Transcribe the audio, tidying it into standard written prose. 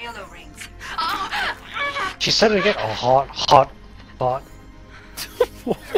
yellow rings. She said it again. Oh, hot, hot, hot.